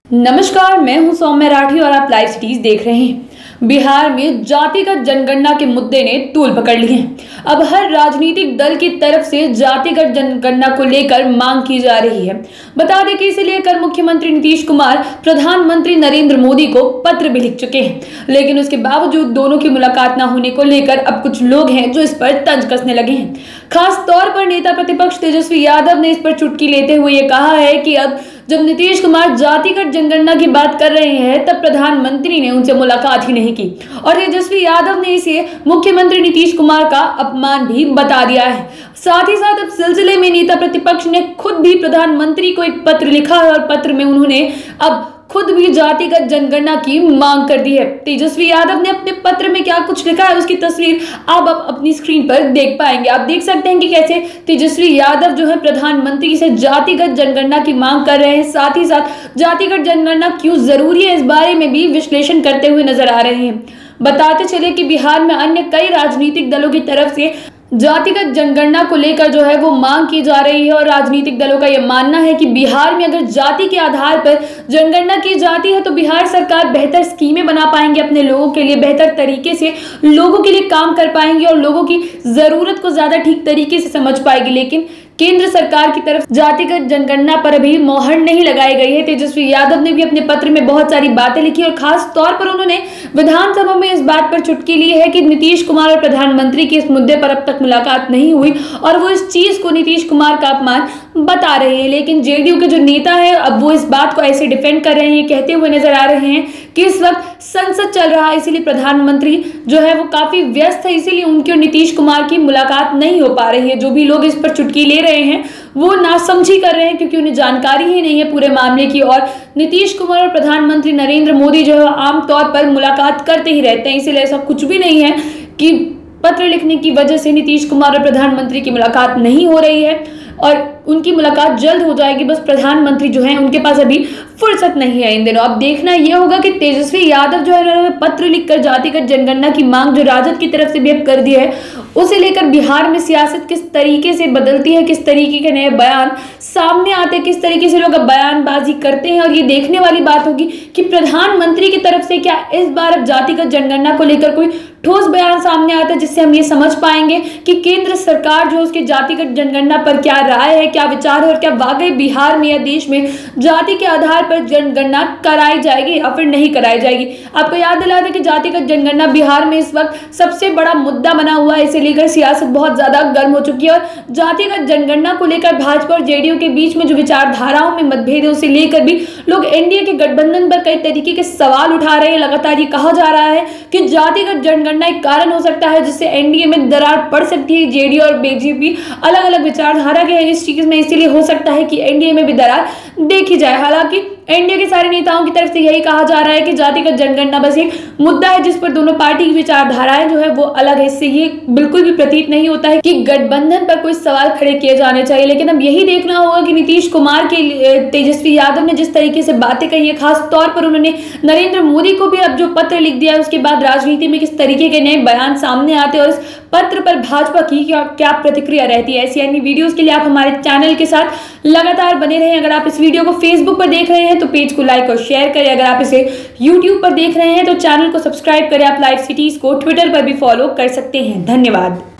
नमस्कार, मैं हूं सौम्य राठी और आप लाइव सिटीज देख रहे हैं। बिहार में जातिगत जनगणना के मुद्दे ने तूल पकड़ ली है। अब हर राजनीतिक दल की तरफ से जातिगत जनगणना को लेकर मांग की जा रही है। बता दें कि इसे लेकर मुख्यमंत्री नीतीश कुमार प्रधानमंत्री नरेंद्र मोदी को पत्र भी लिख चुके हैं, लेकिन उसके बावजूद दोनों की मुलाकात न होने को लेकर अब कुछ लोग हैं जो इस पर तंज कसने लगे हैं। खास तौर पर नेता प्रतिपक्ष तेजस्वी यादव ने इस पर चुटकी लेते हुए ये कहा है कि अब जब नीतीश कुमार जातिगत जनगणना की बात कर रहे हैं तब प्रधानमंत्री ने उनसे मुलाकात ही नहीं की, और तेजस्वी यादव ने इसे मुख्यमंत्री नीतीश कुमार का अपमान भी बता दिया है। साथ ही साथ अब सिलसिले में नेता प्रतिपक्ष ने खुद भी प्रधानमंत्री को एक पत्र लिखा है और पत्र में उन्होंने अब खुद भी जातिगत जनगणना की मांग कर दी है। तेजस्वी यादव ने अपने पत्र में क्या कुछ लिखा है उसकी तस्वीर आप अपनी स्क्रीन पर देख पाएंगे। आप देख सकते हैं कि कैसे तेजस्वी यादव जो है प्रधानमंत्री से जातिगत जनगणना की मांग कर रहे हैं। साथ ही साथ जातिगत जनगणना क्यों जरूरी है इस बारे में भी विश्लेषण करते हुए नजर आ रहे हैं। बताते चले कि बिहार में अन्य कई राजनीतिक दलों की तरफ से जातिगत जनगणना को लेकर जो है वो मांग की जा रही है, और राजनीतिक दलों का यह मानना है कि बिहार में अगर जाति के आधार पर जनगणना की जाती है तो बिहार सरकार बेहतर स्कीमें बना पाएंगे, अपने लोगों के लिए बेहतर तरीके से लोगों के लिए काम कर पाएंगे और लोगों की जरूरत को ज्यादा ठीक तरीके से समझ पाएगी। लेकिन केंद्र सरकार की तरफ जातिगत जनगणना पर अभी मोहर नहीं लगाई गई है। तेजस्वी यादव ने भी अपने पत्र में बहुत सारी बातें लिखी और खास तौर पर उन्होंने विधानसभा में इस बात पर चुटकी ली है कि नीतीश कुमार और प्रधानमंत्री की इस मुद्दे पर अब तक मुलाकात नहीं हुई और वो इस चीज को नीतीश कुमार का अपमान बता रहे हैं। लेकिन जेडीयू के जो नेता है अब वो इस बात को ऐसे डिफेंड कर रहे हैं, कहते हुए नजर आ रहे हैं कि इस वक्त संसद चल रहा है, इसीलिए प्रधानमंत्री जो है वो काफी व्यस्त है, इसीलिए उनकी और नीतीश कुमार की मुलाकात नहीं हो पा रही है। जो भी लोग इस पर चुटकी ले रहे हैं वो नासमझी कर रहे हैं, क्योंकि उन्हें जानकारी ही नहीं है पूरे मामले की। और नीतीश कुमार और प्रधानमंत्री नरेंद्र मोदी जो है आमतौर पर मुलाकात करते ही रहते हैं, इसीलिए ऐसा कुछ भी नहीं है कि पत्र लिखने की वजह से नीतीश कुमार और प्रधानमंत्री की मुलाकात नहीं हो रही है, और उनकी मुलाकात जल्द हो जाएगी। बस प्रधानमंत्री जो है उनके पास अभी फुर्सत नहीं है इन दिनों। अब देखना यह होगा कि तेजस्वी यादव जो है उन्होंने पत्र लिखकर जातिगत जनगणना की मांग जो राजद की तरफ से भी अब कर दी है, उसे लेकर बिहार में सियासत किस तरीके से बदलती है, किस तरीके के नए बयान सामने आते हैं, किस तरीके से लोग अब बयानबाजी करते हैं। और ये देखने वाली बात होगी कि प्रधानमंत्री की तरफ से क्या इस बार अब जातिगत जनगणना को लेकर कोई ठोस बयान सामने आता है, जिससे हम ये समझ पाएंगे कि केंद्र सरकार जो उसके जातिगत जनगणना पर क्या राय है, क्या विचार है, और क्या वाकई बिहार में या देश में जाति के आधार पर जनगणना कराई जाएगी या फिर नहीं कराई जाएगी। आपको याद दिला दें कि जातिगत जनगणना बिहार में इस वक्त सबसे बड़ा मुद्दा बना हुआ है, इसे लेकर सियासत बहुत ज्यादा गर्म हो चुकी है। और जातिगत जनगणना को लेकर भाजपा और जेडीयू के बीच में जो विचारधाराओं में मतभेद है उसे लेकर भी लोग एनडीए के गठबंधन पर कई तरीके के सवाल उठा रहे हैं। लगातार ये कहा जा रहा है कि जातिगत जनगणना एक कारण हो सकता है जिससे एनडीए में दरार पड़ सकती है। जेडीयू और बीजेपी अलग अलग विचारधारा के हैं इस चीज में, इसीलिए हो सकता है कि एनडीए में भी दरार देखी जाए। हालांकि एनडीए के सारे नेताओं की तरफ से यही कहा जा रहा है कि जातिगत जनगणना बस एक मुद्दा है जिस पर दोनों पार्टी की विचारधाराएं जो है वो अलग है। इससे ये बिल्कुल भी प्रतीत नहीं होता है कि गठबंधन पर कोई सवाल खड़े किए जाने चाहिए। लेकिन अब यही देखना होगा कि नीतीश कुमार के तेजस्वी यादव ने जिस तरीके से बातें कही है, खास तौर पर उन्होंने नरेंद्र मोदी को भी अब जो पत्र लिख दिया है, उसके बाद राजनीति में किस तरीके के नए बयान सामने आते हैं और इस पत्र पर भाजपा की क्या प्रतिक्रिया रहती है। ऐसी अन्य वीडियोस के लिए आप हमारे चैनल के साथ लगातार बने रहें। अगर आप इस वीडियो को फेसबुक पर देख रहे हैं तो पेज को लाइक और शेयर करें। अगर आप इसे यूट्यूब पर देख रहे हैं तो चैनल को सब्सक्राइब करें। आप लाइव सिटीज को ट्विटर पर भी फॉलो कर सकते हैं। धन्यवाद।